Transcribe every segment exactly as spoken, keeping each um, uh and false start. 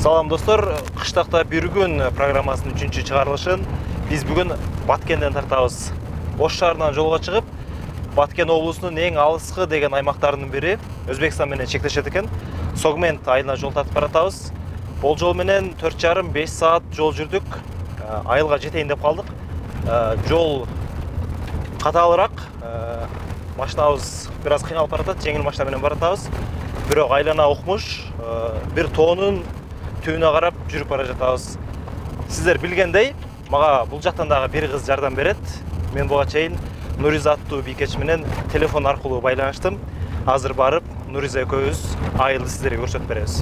Салам достор, Кыштакта бир күн программасынын үчүнчү чыгарылышын биз бүгүн Баткенден тартабыз. Ош шаарынан жолго чыгып, Баткен облусунун эң алыскы деген аймактарынын бири Өзбекстан менен чектешет экен. Согмент айылына жол тартып баратабыз. Бул жол менен төрт жарым беш саат жол жүрдүк. Айылга жетейин деп калдык. Жол катаалыраак. Машинабыз бир аз кыйналып баратат, жеңил машина менен баратабыз. Бирок айлана укмуш, бир тоонун түбүнө карап жүрүп бара жатабыз. Сиздер билгендей, мага бул жактан дагы бир кыз жардам берет. Мен буга чейин Нуриза аттуу бийкеч менен телефон аркылуу байланыштым. Азыр барып, Нуриза экөөбүз айылды сиздерге көрсөтүп беребиз.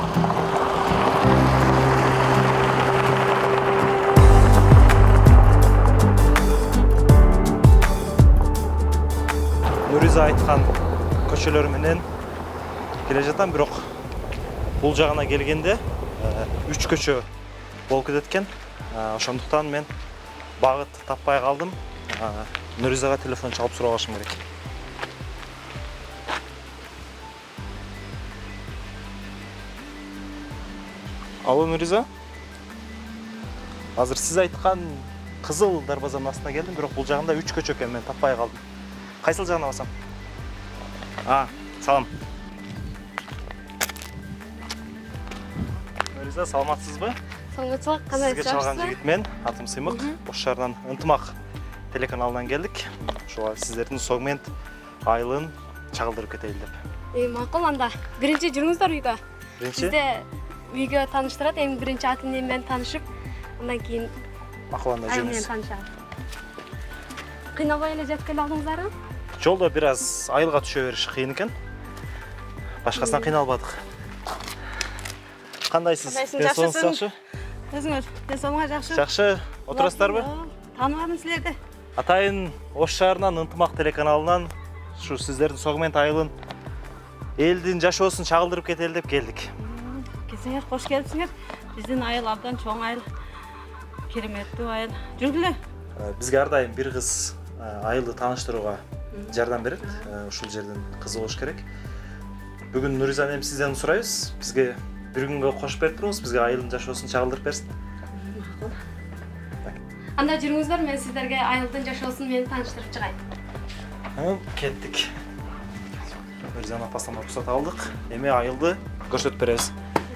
Нуриза айткан көчөлөр менен келе жатам, бирок бул жагына келгенде үч көчө болуп кетет экен. Ошондуктан мен багыт таппай калдым. Нуризага телефон чалып сурабашым керек. Алло, Нуриза. Азыр сиз айткан кызыл дарбазанын астына келдим, бирок бул жагында үч көчө экен, мен таппай калдым. Кайсыл жагына басам? А, салам. Нуриза, саламатсызбы? Саламатсызбы, кандай Сизге чалган жигит мен, атым Сыймык. Ош шаарынан Ынтымак телеканалынан келдик. Ошого сиздердин Согмент айылын чагылдырып кетейин деп. Э, макул, анда биринчи жүрүңүздөр үйгө. Биринчи? Бизде үйгө тааныштырат, эми биринчи аты эмне менен таанышып, андан кийин макул, анда айыл менен жүрүңүз. таанышабыз. Кыйналбай эле жетип келе алдыңыздарбы? Жолдо бир аз айылга түшө бериш кыйын экен. Башкасынан кыйналбадык. Кандайсыз? Кандайсың, жакшы? Өзүңөр, денсаулыгуңар жакшы? Жакшы, отурасыздарбы? Тааныбадым силерди. Атайын Ош шаарынан Ынтымак телеканалынан ушу сиздердин Согмент айылын элдин жашоосун чагылдырып кетели деп келдик. Келсеңер, кош келипсиңер. Биздин айыл абдан чоң айыл. Кереметтүү айыл. Жүргүлө. Бизге ар дайым бир кыз айылды тааныштырууга жардам берет. Ушул жердин кызы болуш керек. Бүгүн Нуриза эми сизден сурайбыз. Бизге бир күнгө кошуп берип туруңуз, бизге айылдын жашоосун чагылдырып берсин. Макул. Анда жүрүңүздөр, мен сиздерге айылдын жашоосун менен тааныштырып чыгайын. Кеттик. Нуризаны апасынан уруксат алдык. Эми айылды көрсөтүп беребиз.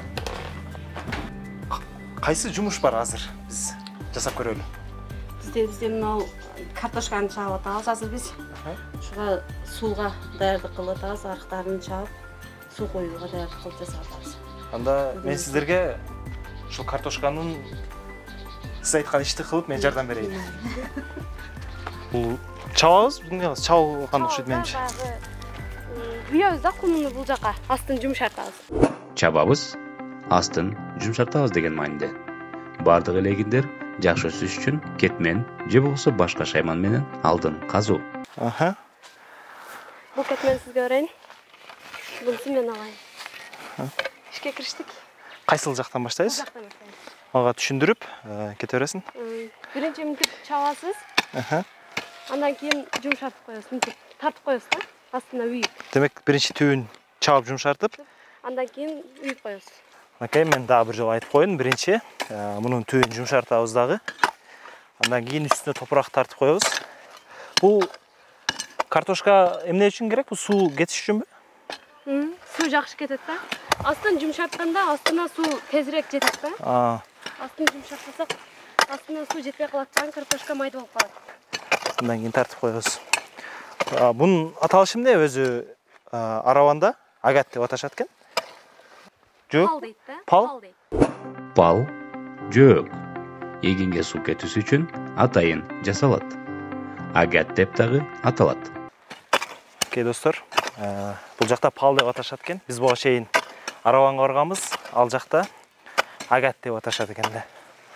Кайсы жумуш бар азыр? Биз жасап көрөлү. Бизде бизде мынау картошканы чаап атабыз азыр биз. Ушуга сууга даярдык кылып атабыз, арыктарын чаап, суу коюуга даярдык кылып жасап атабыз. Анда мен сиздерге ушул картошканын сиз айткан ишти кылып мен жардам берейин. Бул чабабыз, эмне кылабыз? Чабылган окшойт менимче. Куябыз да кумуну бул жака, астын жумшартабыз. Чабабыз, астын жумшартабыз деген мааниде. Бардык эле эгиндер жакшы өсүш үчүн кетмен же болбосо башка шайман менен алдын казуу. Аха. Бул кетмен сизге берейин. Бунусун мен алайын. Ишке кириштик. Кайсыл жактан баштайбыз? Ага түшүндүрүп кете бересиң. Биринчи мынтип чабасыз. Аха. Андан кийин жумшартып коесуз, мынтип тартып коесуз да, астына үйүп. Демек биринчи түбүн чабып жумшартып, андан кийин үйүп коесуз. Окей, мен дагы бир жолу айтып коеюн. Биринчи мунун түбүн жумшартабыз дагы. Андан кийин үстүнө топурак тартып коебуз. Бул картошка эмне үчүн керек? Бул суу кетиш үчүнбү? Суу жакшы кетет да. Астын жумшартканда астына суу тезирээк жетет да. Астын жумшартсак, астына суу жетпей калат да, картошка майда болуп калат. Андан кийин тартып коебуз. Бунун аталышы эмне? Өзү араванда агат деп аташат экен. Жөөк. Пал дейт да. Пал дейт. Пал, жөөк. Эгинге суу кетүүсү үчүн атайын жасалат. Агат деп дагы аталат. Окей, достор. Бул жакта пал деп аташат экен. Биз буга чейин араванга барганбыз. Ал жакта агат деп аташат экен да.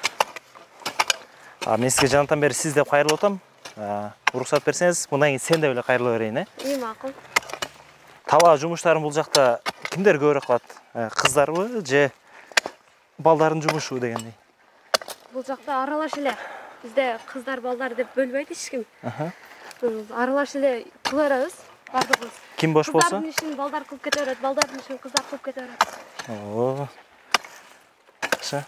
Мен сизге жанатан бери сиз деп кайрылып атам. Уруксат берсеңиз, мындан кийин сен деп эле кайрыла берейин, э? И, макул. Таба жумуштарын бул жакта кимдер көбүрөөк кылат? Кыздарбы же балдардын жумушу дегендей? Бул жакта аралаш эле. Бизде кыздар, балдар деп бөлбөйт эч ким. Аралаш эле кыла беребиз. бардыгыбыз. Ким бош болсо? Кыздардын ишин балдар кылып кете берет, балдардын ишин кыздар кылып кете берет. Оо. жакшы.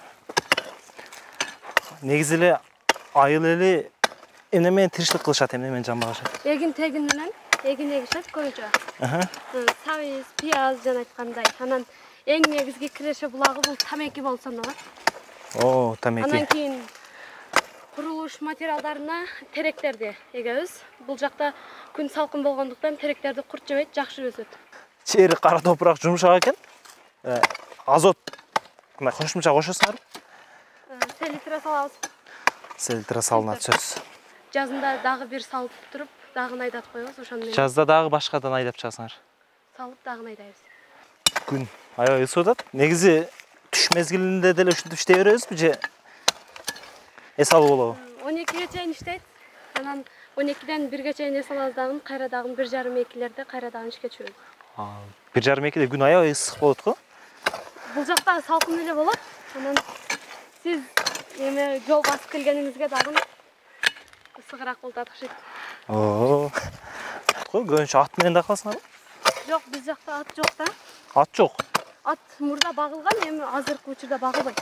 Негизи эле айыл эли эмне менен тиричилик кылышат, эмне менен жан багышат? Эгин тегин менен эгин эгишет көбүнчө. Сабиз, пияз жана айткандай. Анан эң негизги киреше булагы бул тамеки болуп саналат. О, тамеки. Анан кийин курулуш материалдарына теректерди эгебиз. Бул жакта күн салкын болгондуктан теректерди курт жебейт, жакшы өсөт. Жери кара топурак жумшак экен. Азот мындай кошумча кошосуңарбы? Селитра салабыз. Селитра салынат сөз. Жазында дагы бир салып туруп, дагы айдатып коебуз, ошону менен. Жазда дагы башкадан айдап чыгасыңар. Салып дагы айдайбыз. Күн аябай ысып атат. Негизи түш мезгилинде деле ушинтип иштей беребизби же эс алуу болобу? он экиге чейин иштейт. Анан он экиден бирге чейин эс алабыз дагы, кайра дагы бир жарым экилерде кайра дагы ишке түшөбүз. бир жарым экиде күн аябай ысык болот го? Бул жакта салкын эле болот. Анан сиз эме жол басып келгениңизге дагы ысыгыраак болуп атышат. Оо. Көбүнчө ат менен да каласыңарбы? Жок, биз жакта ат жок да. Ат жок. Ат мурда багылган, эми азыркы учурда багылбайт.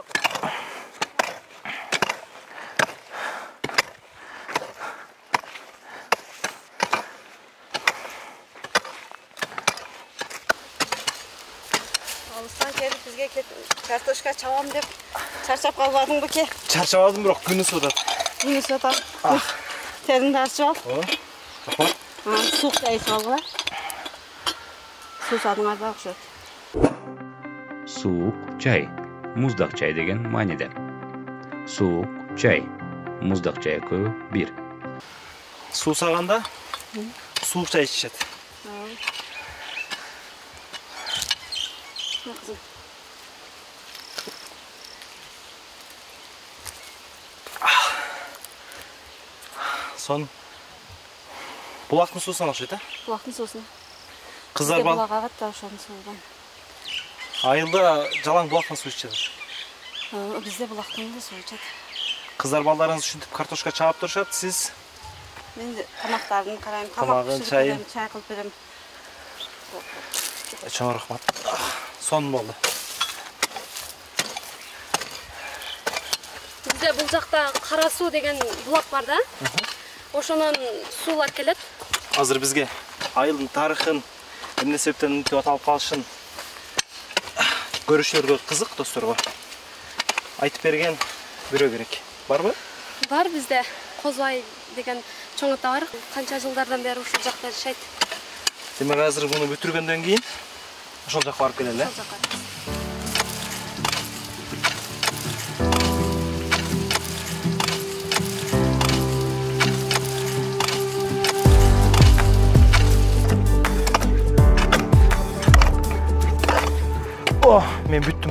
Алыстан келип бизге картошка чабам деп чарчап калбадыңбы ке? Чарчабадым, бирок күн ысып атат. Күн ысып атат. Теріңді арчып ал. О, рахмат. Суық да ичип алгыла. Суусадыңар да окшойт. Суық чай, муздак чай деген мааниде. Суық чай, муздак чай экөө бир. Суусаганда суук чай ичишет. Сон булактын суусуна окшойт, э? Булактын суусуна. Кыздар бал. Булак агат да ошонун суудан. Айылда жалаң булактан суу ичет. Бизде булактан да суу ичет. Кыздар балдарыңыз ушинтип картошка чаап турушат, сиз Мен тамактарын карайм, тамагын, чайын, чай кылып берем. Чоң рахмат. Сон болду. Бизде бул жакта кара суу деген булак бар да. Ошонун суулар келет. Азыр бизге айылдын тарыхын, эмне себептен мынтип аталып калышын көрүүчүлөргө кызык, досторго айтып берген бирөө керек. Барбы? Бар бизде Козбай деген чоң ата бар. Канча жылдардан бери ушул жакта жашайт. Демек азыр муну бүтүргөндөн кийин ошол жакка барып келели. Ошол жакка. О, мен бүттүм.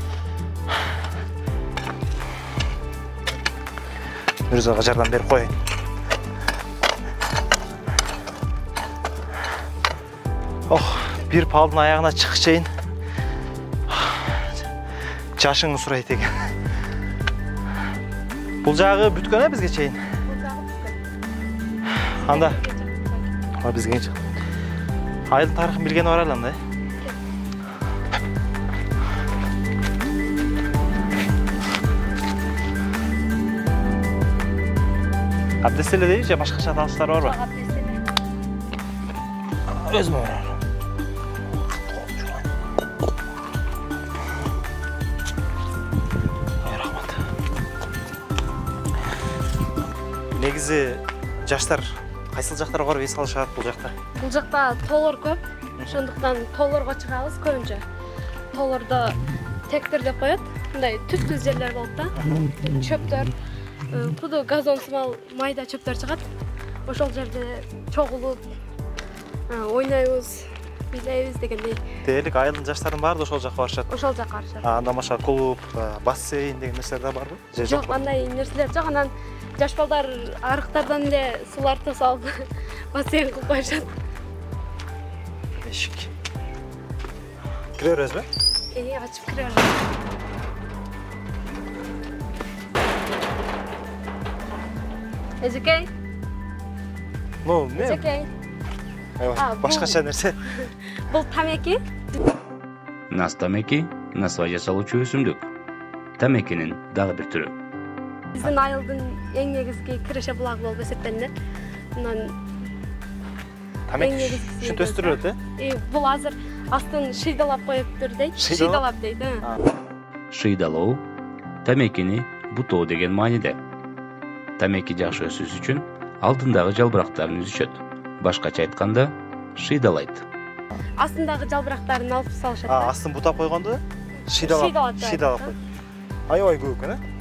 Мирзага жардам берип коеюн. Ох, бир палдын аягына чыгыш чейин жашыңды сурайт экен. Бул жагы бүткөн э бизге чейин. Бул жагы бүткөн. Анда. А бизге чык. Айылдын тарыхын билгени бар эле анда, э? Абдеселе дейби же башкача аталыштар барбы? Абдеселе. Өзүмө бар. Рахмат. Негизи жаштар кайсыл жактарга барып эс алышат бул жакта? Бул жакта тоолор көп. Ошондуктан тоолорго чыгабыз көбүнчө. Тоолордо тектер деп коет. Мындай түпсүз жерлер болот да. Чөптөр, куду газон сымал майда чөптөр чыгат. Ошол жерде чогулуп ойнойбуз, бийлейбиз дегендей. Дээрлик айылдын жаштарынын баары да ошол жакка барышат. Ошол жакка барышат. Анда башка клуб, бассейн деген нерселер да барбы? Же Жок, андай нерселер жок. Анан жаш балдар арыктардан эле суларды салып бассейн кылып коюшат. Эшик. Кире беребизби? Э, ачып кире беребиз. Эжекей. Ну, не. Эжекей. Айва, башкача нерсе. Бул тамеки. Нас тамеки, насва жасалуучу өсүмдүк. Tamekinin dagы bir türü. Биздин айылдын эң негизги киреше булагы болуп эсептелинет. Мындан Тамеки ушинтип өстүрүлөт, э? Бул азыр астын шыйдалап коюптур дейт. Шыйдалап? Шыйдалап дейт, э. Шыйдалоо тамекини бутоо деген мааниде. Тамеки жакшы өсүш үчүн алдындагы жалбырактарын үзүшөт. Башкача айтканда, шыйдалайт. Астындагы жалбырактарын алып салышат. А, астын бутап койгондо шыйдалап, шыйдалап койот. Аябай көп экен, э?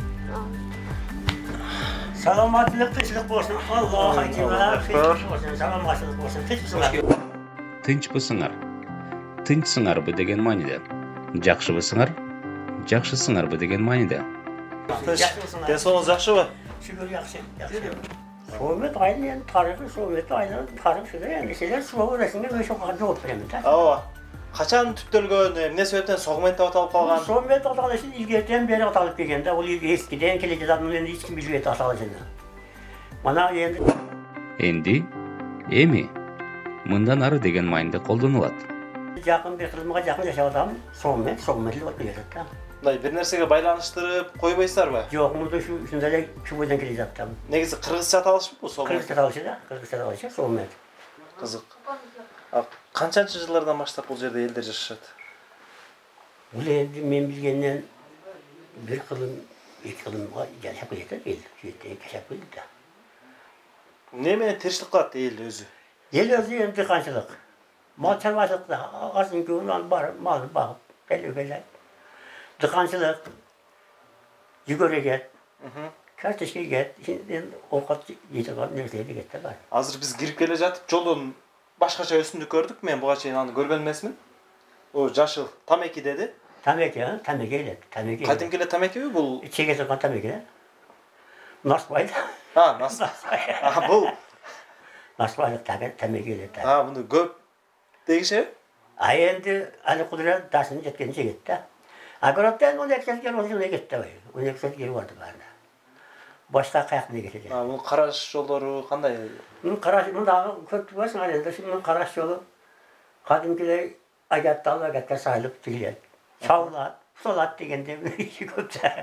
Саламаттылык, тынчтык болсын. Аллах айтыла, саламаттылык болсын. Тынчпысыңар. Тынчсыңарбы деген мааниде. Жакшыбысыңар? Жакшысыңарбы деген мааниде. Ден соңуңуз жакшыбы? Şükür yaxşı, yaxşı. Sohbet aynı yani tarixi sohbeti aynı tarih şurada yani şeyler sohbet arasında böyle çok cevap veremem. Ооба. Качан түптөлгөн, эмне себептен согмент деп аталып калган? Sohbet atalışı ilgiden beri atalıp gelgen de o eskiden kelece zaten endi hiç kim bilmiyor atalıcını. Bana endi Endi эми мындан ары деген майында колдонулат. yakın bir kılımığa yakın yaşayan adam sohbet, sohbetli olup geliyor da. Мындай бир нерсеге байланыштырып койбойсуздарбы? Yok burada şu şunda da şu boydan kelece zaten. Негизи кыргызча аталышпы бул согмент? Kırgızca atalışı da, Kırgızca atalışı sohbet. Кызык. А канчанчы жылдардан баштап бул жерде элдер жашашат? Bu endi men bilgenden bir kılım, iki kılımga yaşap geldi değil. Şuyette yaşap geldi de. Эмне менен тиричилик кылат эл өзү? El özü endi kançılık. Mal çarvaçılıkta azın güvünden var, mal bakıp, belli belli. Dıkançılık, yugöre get, karteşke get, şimdi okat yiyecek var, nereseydi get de var. Азыр биз кирип келе жатып, жолдон башкача өсүмдүк көрдүк. Мен буга чейин аны көргөн эмесмин. О, жашыл тамеки деди. Tameki ha, tameki eyle, tameki eyle. Кадимки эле тамекиби бул? İçe geçen tameki de. Nasbaydı. А, нас. А, бул. Nasbaydı tabi, tameki eyle. А, муну көп дегишеби? Ay endi Ali Kudret daşını jetkenince gitti. Agorot'tan on iki saat geri olsun gitti. on iki saat geri vardı bana. Başka kayak ne geçecek? А, бул караш жолдору кандай? Bunun karaş, bunun daha kötü varsa halinde şimdi bunun karaş yolu kadimkiler ayatta ayatta sahılıp tüyler. Çavlat, solat degende bir işi kötü.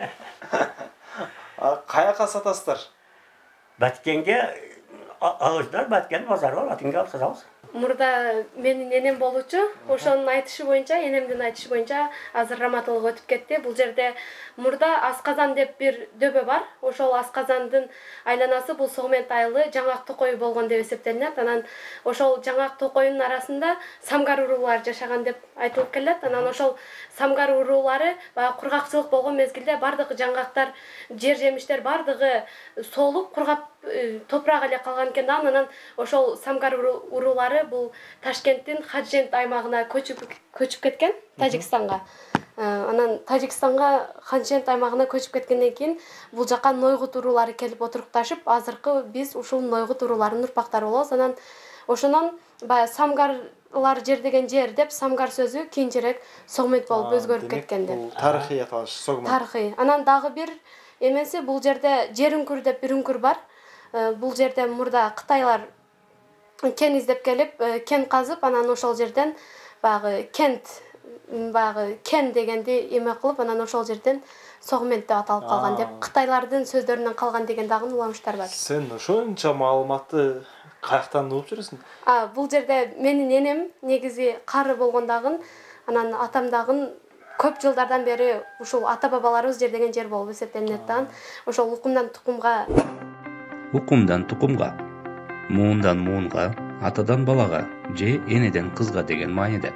А, каяка сатасыздар? Batkenge ağızlar, batken pazar var, batkenge alıp satамыз. Мурда менин энем болчу. Ошонун айтышы боюнча, энемдин айтышы боюнча азыр раматылык өтүп кетти. Бул жерде мурда Асказан деп бир дөбө бар. Ошол Асказандын айланасы бул Согмент айылы Жаңак Токой болгон деп эсептелинет. Анан ошол Жаңак Токойдун арасында самгар уруулары жашаган деп айтылып келет. Анан ошол самгар уруулары баягы кургакчылык болгон мезгилде бардыгы жаңгактар, жер жемиштер бардыгы солуп кургап топурак эле калган экен да. Анан ошол самгар уруулары бул Ташкенттин Хаджент аймагына көчүп көчүп кеткен, Тажикстанга. Анан Тажикстанга Хаджент аймагына көчүп кеткенден кийин бул жака Нойгут уруулары келип отурукташып, азыркы биз ушул Нойгут урууларынын урпактары болобуз. Анан ошонон баягы самгарлар жер деген жер деп самгар сөзү кийинчерээк Согмент болуп өзгөрүп кеткен деп. Бул тарыхый аталыш Согмент. Тарыхый. Анан дагы бир эмеси бул жерде жер үңкүр деп бир үңкүр бар. Бул жерде мурда Кытайлар кен издеп келип, кен казып, анан ошол жерден баягы кент, баягы кен дегенди эме кылып, анан ошол жерден Согмент деп аталып калган деп Кытайлардын сөздөрүнөн калган деген дагы уламыштар бар. Сен ошончо маалыматты каяктан угуп жүрөсүң? А, бул жерде менин энем негизи кары болгондагын, анан атамдагын көп жылдардан бери ушул ата бабаларыбыз жер деген жер болуп эсептелинет да. Ошол укумдан тукумга Укумдан тукумга, муундан муунга, атадан балага же энеден кызга деген мааниде.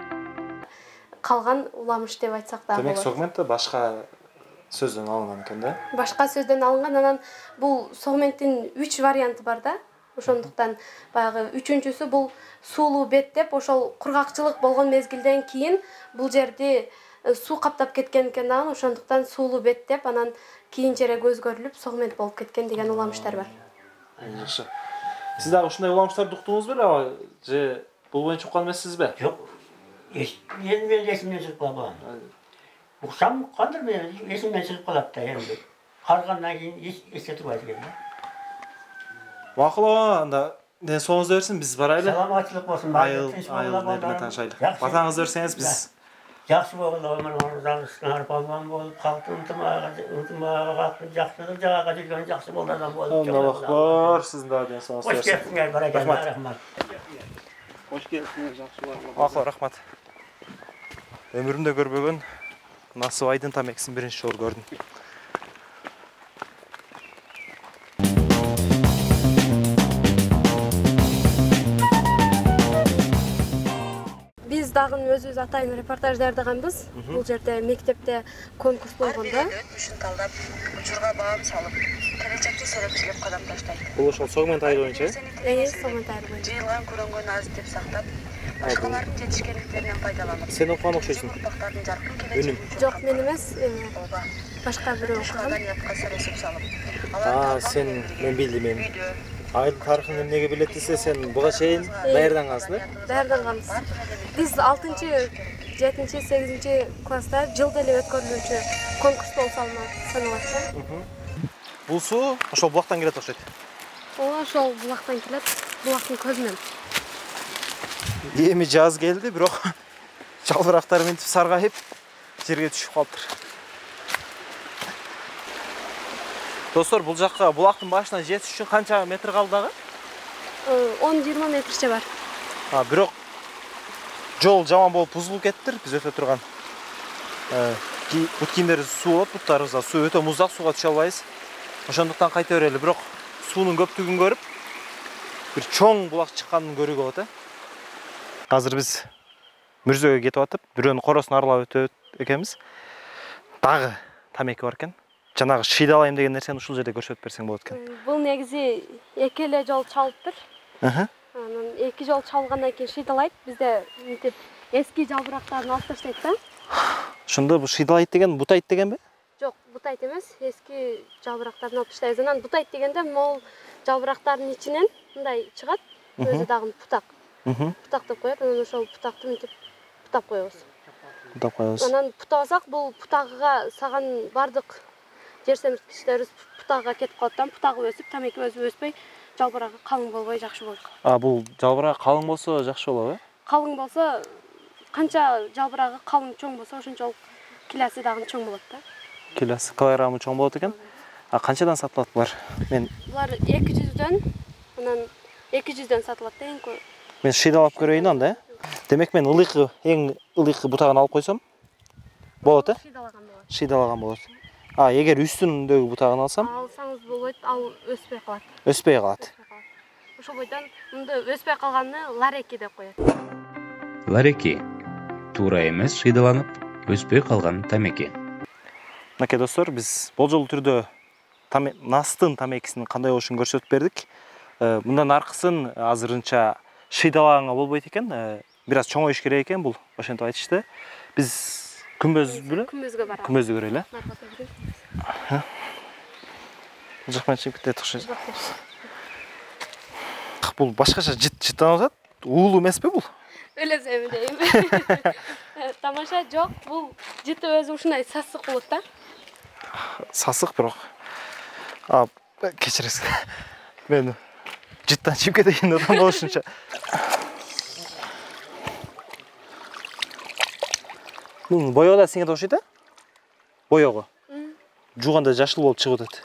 калган уламыш деп айтсак да болот. Демек Согмент башка сөздөн алынган экен да? Башка сөздөн алынган. Анан бул Согменттин үч варианты бар да. Ошондуктан баягы үчүнчүсү бул суулуу бет деп, ошол кургакчылык болгон мезгилден кийин бул жерди суу каптап кеткен экен да. Ошондуктан суулуу бет деп, анан кийинчерээк өзгөрүлүп Согмент болуп кеткен деген уламыштар бар. Жакшы. Сиз дагы ушундай уламыштарды уктуңуз беле, же бул боюнча уккан эмессизби? Жок. Endi men esimden çıkıp kalan. Uksam kandır ben esimden çıkıp kalıp da yani. Kalgandan keyin hiç esке turbaydı geldi. Макул, анда ден соңуңузду берсин, биз барайлы. Саламатчылык болсун. Айыл, айыл менен таанышайлы. Батаңызды берсеңиз биз Жақсы болған өмір орындағы сыңар балуан болып, халықты ынтымаға қалыпты, жақсылық жағаға жүрген жақсы болды адам болып. Аллах бар, сіздің да денсаулығыңыз Қош болсын. келіпсіңер, барекелді, рахмат. Қош келіпсіңер, жақсы болар. Мақұл, рахмат. Өмірімде көрбеген Насыбайдың тамекісін бірінші жол көрдім. Биз дагы өзүбүз атайын репортаж даярдаганбыз. Бул жерде мектепте конкурс болгондо Ушун талдап, учурга баам салып, келечекти серепчилеп кадам таштайт. Бұл ошол согмен тайы боюнча? э согон тайыр боюнча. Жыйылган көрөнгөн аз деп сактап, башкалардын жетишкендиктеринен пайдаланып. Сен окуган окшойсуң. Урпактардын жаркын Өнүм. келечеги Жок, мен эмес, башка бирөө окуган. маданиятка сересип салып. А, сен мен билдим мен. Айылдын тарыхын эмнеге билет десе, сен буга чейин даярдангансың, э? Даярданганбыз. Биз алтынчы, жетинчи, сегизинчи класста жылда эле өткөрүлүүчү конкурс болуп саналат да. Бул суу ошол булактан келет окшойт. Ооба, ошол булактан келет, булактын көзүнөн. Эми жаз келди, бирок жалбырактар мынтип саргайып жерге түшүп калыптыр. Достор, бул жакка булактын башына жетиш үчүн канча метр калды дагы? он жыйырма метрче бар. А, бирок жол жаман болуп бузулуп кеттир, биз өтө турган. Э, бут кийимдер суу болот, буттарыбызда суу өтө муздак, сууга түшө албайбыз. Ошондуктан кайта берели, бирок суунун көптүгүн көрүп, бир чоң булак чыкканын көрүүгө болот, э. Азыр биз Мүрзөгө кетип атып, бирөөнүн коросун аралап өтөт экенбиз. Дагы тамеки бар экен. Жанагы шыйдалайм деген нерсени ушул жерде көрсөтүп берсең болот экен. Бул негизи эки эле жол чалыптыр. Аха. Анан эки жол чалгандан кийин шыйдалайт. Бизде мынтип эски жалбырактарын алып таштайт да. Ошондо бул шыйдалайт деген бутайт дегенби? Жок, бутайт эмес, эски жалбырактарын алып таштайбыз. Анан бутайт дегенде могул жалбырактардын ичинен мындай чыгат, өзү дагы путак. Путак деп коет, анан ошол путакты мынтип путап коебуз. Путап коебуз. Анан путабасак, бул путагыга саган бардык жер семирткичтерибиз путагыга кетип калат да, путагы өсүп, тамеки өзү өспөй, жалбырагы калың болбой жакшы болот. А, бул жалбырак калың болсо жакшы болобу, э? Калың болсо, канча жалбырагы калың чоң болсо, ошончолук килосы дагы чоң болот да. Килосы, килограммы чоң болот экен. А канчадан сатылат булар? Мен Булар эки жүздөн, анан эки жүздөн сатылат да эң көп. Мен шыйдалап көрөйүн анда, э? Демек мен ылыйкы, эң ылыйкы бутагын алып койсом болот, э? Шыйдалаган болот. Шыйдалаган болот. А, эгер үстүндөгү бутагын алсам, Алсаңыз болбойт, ал өспөй калат. өспөй калат. Ошол бойдон мында өспөй калганны лареки деп коет. Лареки туура эмес шыйдаланып өспөй калган тамеки. Мынакей достор, биз болжол түрдө Настын тамекисинин кандай болушун көрсөтүп бердик. Мындан аркысын азырынча шыйдалаганга болбойт экен, бир аз чоңоюш керек экен, бул ошентип айтышты. Биз күмбөз беле? Күмбөзгө барабыз. Күмбөздү көрөлү. Бул жак менен чыгып кетет окшойт. Бул башкача жыттанып атат. Уулуу эмеспи бул? Өлөсөм дейм. Тамаша жок, бул жыты өзү ушундай сасык болот да. Сасык бирок. А, кечиресиз. Мен жыттан чыгып кетейин адам болушунча. Бул боёго да сиңет окшойт, э? Боёго. Жууганда жашыл болуп чыгып атат.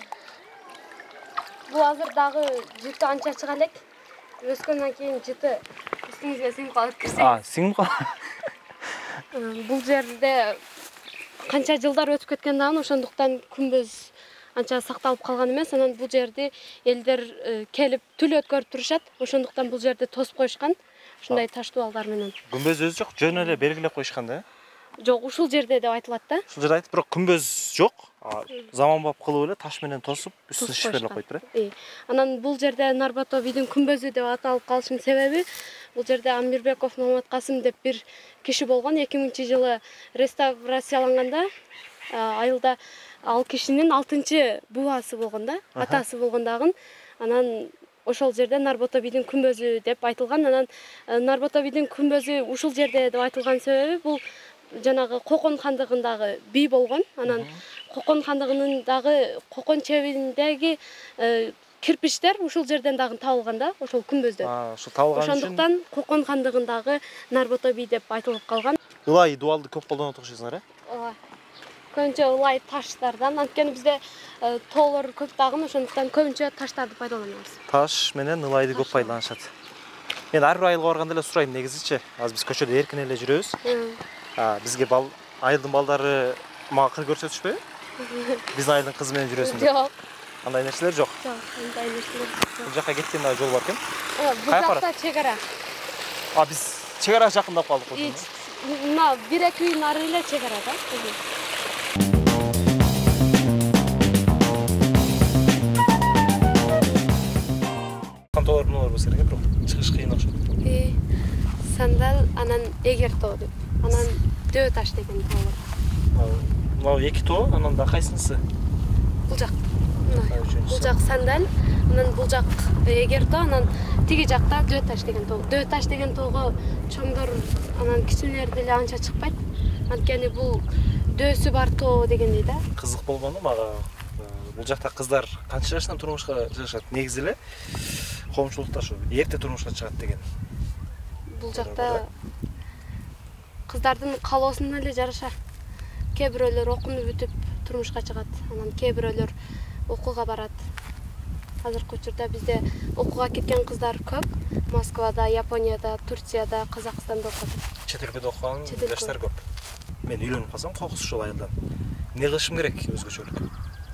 Бул азыр дагы жыты анча чыга элек. Өскөндөн кийин жыты үстүңүзгө сиңип калып кирсең. А, сиңип калат. Бул жерде канча жылдар өтүп кеткен дагы, ошондуктан күмбөз анча сакталып калган эмес. Анан бул жерди элдер келип түл өткөрүп турушат. Ошондуктан бул жерди тосуп коюшкан. Ушундай таш дубалдар менен. Күмбөз өзү жок, жөн эле белгилеп коюшкан да, э? Жок, ушул жерде деп айтылат да. Ушул жерде айтып, бирок күмбөз жок. Заманбап кылып эле таш менен тосуп, үстүн шишперлеп коюптур, э? Анан бул жерде Нарбато бийдин күмбөзү деп аталып калышынын себеби, бул жерде Амирбеков Маматкасым деп бир киши болгон. эки миңинчи жылы реставрацияланганда айылда ал кишинин алтынчы бубасы болгон да, атасы болгон дагы. Анан ошол жерде Нарбато бийдин күмбөзү деп айтылган. Анан Нарбато бийдин күмбөзү ушул жерде деп айтылган себеби, бул жанагы Кокон хандыгындагы бий болгон. Анан Кокон хандыгынын дагы Кокон чебиндеги кирпичтер ушул жерден дагы табылган да, ошол күмбөздөн. А, ошо табылган үчүн. Ошондуктан Кокон хандыгындагы Нарбото би деп айтылып калган. Ылай дуалды көп колдонуп окшойсуңар, э? Ооба. Көбүнчө ылай таштардан, анткени бизде тоолор көп дагы, ошондуктан көбүнчө таштарды пайдаланабыз. Таш менен ылайды көп пайдаланышат. Мен ар бир айылга барганда эле сурайм негизичи. Азыр биз көчөдө эркин эле жүрөбүз. А, бизге бал айылдын балдары мага кыр көрсөтүшпөйбү? Биздин айылдын кызы менен жүрөсүң деп. Жок. Андай нерселер жок. Жок, андай нерселер жок. Бул жака кеткен дагы жол бар экен. Бул жакта чек ара. А, биз чек арага жакындап калдык ошо. Мына бир эки үй нары эле чек ара да. Кантолор мыналар болсо керек, бирок чыгыш кыйын окшойт. Э, сандал, анан эгер тоо деп. Анан дөө таш деген тоолор. Мына эки тоо, анан да кайсынысы? Бул жак. Бул жак сандал, анан бул жак эгер тоо, анан тиги жакта дөө таш деген тоо. Дөө таш деген тоого чоңдор, анан кичинелер деле анча чыкпайт. Анткени бул дөөсү бар тоо дегендей да. Кызык болгону мага бул жакта кыздар канча жаштан турмушка чыгышат? Негизи эле коомчулукта ошо эрте турмушка чыгат деген. Бул жакта кыздардын каалоосуна эле жараша. Кээ бирөөлөр окууну бүтүп турмушка чыгат, анан кээ бирөөлөр окууга барат. Азыркы учурда бизде окууга кеткен кыздар көп. Москвада, Японияда, Турцияда, Казакстанда окуп атат. Чет өлкөдө окуган жаштар көп. Мен үйлөнүп калсам кокус ушул айылдан. Эмне кылышым керек өзгөчөлүк?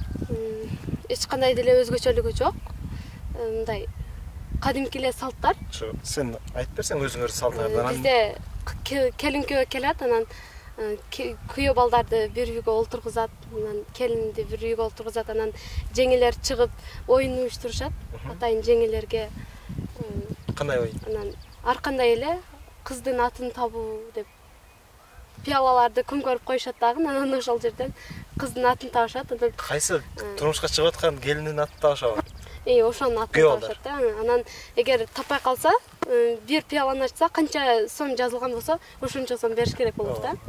Эч кандай деле өзгөчөлүгү жок. Мындай кадимки эле салттар. Ошо сен айтып берсең өзүңөр салттардан. Бизде келин күйөө келет, анан күйөө балдарды бир үйгө олтургузат, анан келинди бир үйгө олтургузат, анан жеңелер чыгып оюн уюштурушат. Атайын жеңелерге кандай оюн? Анан ар кандай эле кыздын атын табуу деп пиалаларды көмкөрүп коюшат дагы, анан ошол жерден кыздын атын табышат. Кайсы турмушка чыгып аткан келиндин атын табышабы? Э, ошонун атын табышат да. Анан эгер таппай калса, бир пиаланы ачса, канча сом жазылган болсо, ошончо сом бериш керек болот да.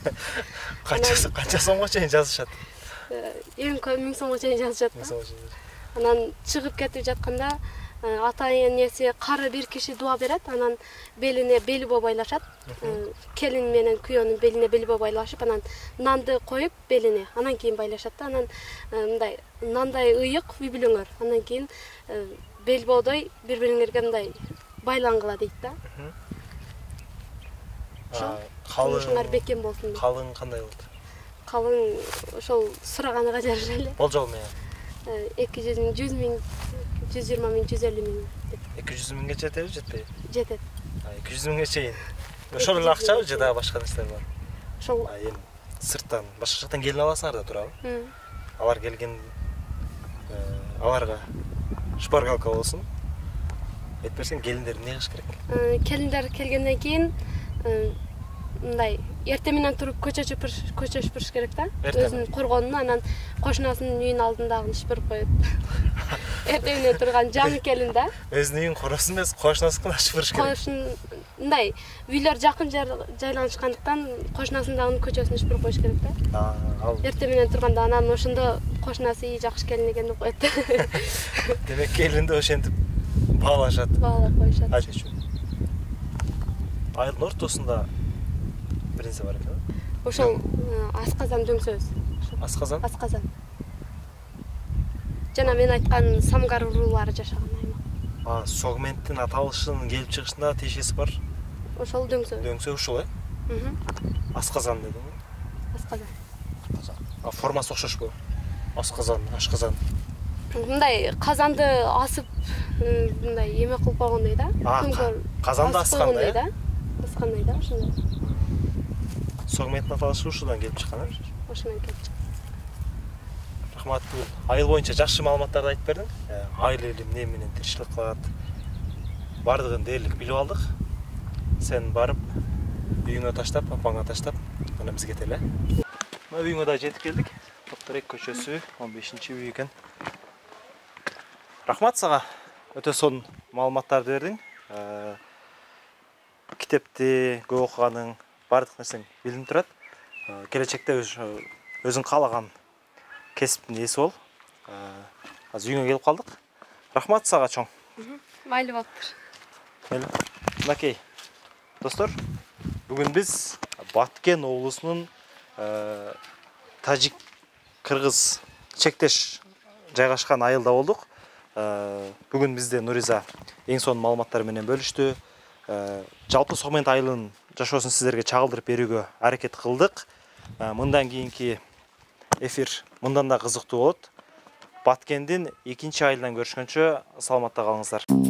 Канча канча сомго чейин жазышат? Эң көп миң сомго чейин жазышат да. Анан чыгып кетип жатканда ата-энеси кары бир киши дуа берет, анан белине белбоо байлашат. Келин менен күйөөнүн белине белбоо байлашып, анан нанды коюп белине, анан кийин байлашат да. Анан мындай нандай ыйык үй бүлөңөр. Анан кийин белбоодой бири-бириңерге мындай байлангыла дейт да. Калың бекем болсун. Калың кандай болду? Калың ошол сураганга жараша эле. Болжол менен. эки жүз миң, жүз миң, жүз жыйырма миң, жүз элүү миң деп. эки жүз миңге жетеби, жетпейби? Жетет. эки жүз миңге чейин. Ошол эле акчабы же дагы башка нерселер бар? Ошол. Эми сырттан, башка жактан келин аласыңар да турабы? Алар келген аларга шпаргалка болсун. Айтып берсең, келиндер эмне кылыш керек? Келиндер келгенден кийин мындай эртең менен туруп көчө чөпүрүш, көчө шүпүрүш керек да. Өзүнүн коргонун, анан кошунасынын үйүнүн алдындагы шүпүрүп коет. Эртең менен турган жаңы келин да. Өзүнүн үйүн коросун эмес, кошунасына шүпүрүш керек. Кошун мындай үйлөр жакын жайланышкандыктан кошунасынын көчөсүн шүпүрүп коюш керек да. Ал эртең менен турганда анан ошондо кошунасы ии жакшы келин экен деп коет. Демек келинди ошентип баалашат. Баалап коюшат. Айылдын ортосунда бир нерсе бар экен. Ошол асказан дөңсөз. Асказан? Асказан. Жана мен айткан самгар уруулары жашаган аймак. А, Согменттин аталышынын келип чыгышында тиешеси бар. Ошол дөңсөз. Дөңсөз ушул, э? Асказан дедиң. Асказан. А формасы окшошпу? Асказан, ашказан. Мындай казанды асып, мындай эме кылып койгондой да. Казанды аскандай да? Аскандай да, ошондой. Согменттин аталышы ушудан келип чыккан, э? Ошондон келип чыккан. Рахмат, айыл боюнча жакшы маалыматтарды айтып бердиң. Айыл эли эмне менен тиричилик кылат? Бардыгын дээрлик билип алдык. Сен барып, үйүңө таштап, апаңа таштап, анан биз кетели. Мына үйүңө да жетип келдик. Токтор көчөсү, он бешинчи үй экен. Рахмат сага. Өтө сонун маалыматтарды бердиң. Китепти көп окуганың, бардык нерсең билинип турат. Келечекте өзүң каалаган кесиптин ээси бол. Азыр үйүңө келип калдык. Рахмат сага чоң. Майлы болуптур. Мейлі. Мынакей. Достор, бүгін біз Баткен облысының ә, тажик кыргыз чектеш жайгашкан айылда болдук. Ә, бүгін бізде Нуриза ең соңғы маалыматтар менен бөлүштү. Ә, жалпы Согмент айылынын жашоосун сиздерге чагылдырып берүүгө аракет кылдык. Ә, мындан кийинки эфир мындан да кызыктуу болот. Баткендин экинчи айылынан көрүшкөнчө саламатта калыңыздар.